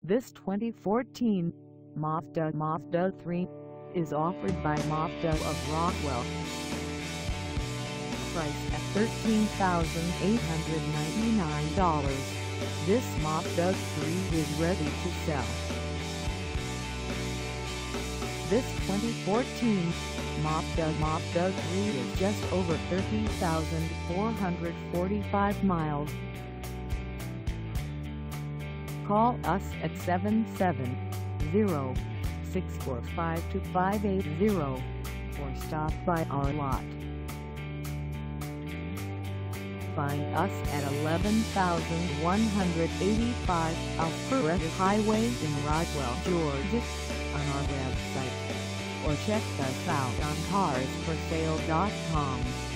This 2014 Mazda 3 is offered by Mazda of Rockwell. Priced at $13,899, this Mazda 3 is ready to sell. This 2014 Mazda 3 is just over 30,445 miles. Call us at 770-645-2580 or stop by our lot. Find us at 11,185 Alpharetta Highway in Roswell, Georgia, on our website, or check us out on carsforsale.com.